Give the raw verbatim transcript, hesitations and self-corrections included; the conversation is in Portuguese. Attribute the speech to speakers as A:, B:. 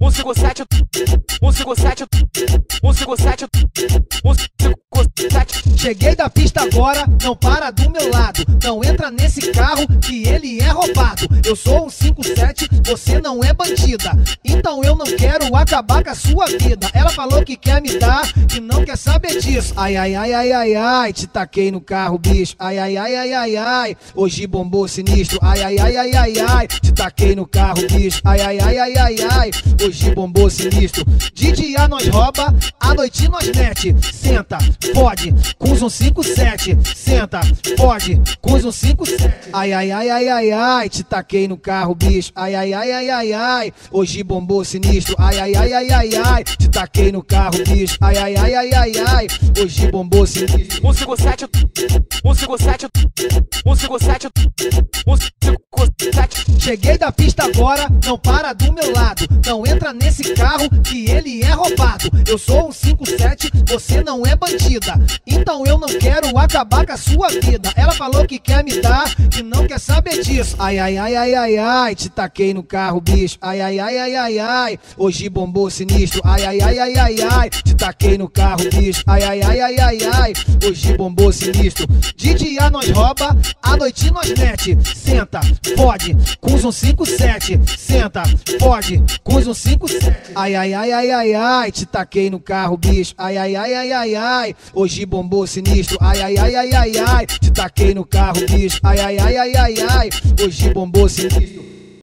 A: um cinco sete, um cinco sete, um cinco sete, um cinco sete.
B: Cheguei da pista agora, não para do meu lado. Não entra nesse carro que ele é roubado. Eu sou um cinco sete, você não é bandida. Então eu não quero acabar com a sua vida. Ela falou que quer me dar, que não quer saber disso. Ai, ai, ai, ai, ai, ai, te taquei no carro, bicho. Ai, ai, ai, ai, ai, ai, hoje bombou sinistro. Ai, ai, ai, ai, ai, ai, te taquei no carro, bicho. Ai, ai, ai, ai, ai, ai, hoje bombou sinistro. De dia nós rouba, à noite nós mete. Senta, pode, com um cinco sete. Senta, pode, com um cinco sete. Ai, ai, ai, ai, ai, ai, te taquei no carro, bicho. Ai, ai, ai, ai, ai, ai, hoje bombou sinistro. Ai, ai, ai, ai, ai, ai, te taquei no carro, bicho. Ai, ai, ai, ai, ai, ai, hoje bombou sinistro.
A: um cinco sete, um cinco sete, um cinco sete, um cinco sete.
B: Cheguei da pista agora, não para do meu lado. Não entra nesse carro que ele é roubado. Eu sou um cinco sete, você não é bandida. Então eu não quero acabar com a sua vida. Ela falou que quer me dar, que não quer saber disso. Ai, ai, ai, ai, ai, ai, te taquei no carro, bicho. Ai, ai, ai, ai, ai, ai, hoje bombou sinistro. Ai, ai, ai, ai, ai, ai, te taquei no carro, bicho. Ai, ai, ai, ai, ai, ai, hoje bombou sinistro. De dia nós rouba, à noite nós mete. Senta, pode, com um cinco sete. Senta, pode, com um cinco sete. Ai, ai, ai, ai, ai, ai, te taquei no carro, bicho. Ai, ai, ai, ai, ai, ai, hoje bombou sinistro. Ai, ai, ai, ai, ai, ai, te taquei no carro, bicho. Ai, ai, ai, ai, ai, ai, hoje bombou sinistro.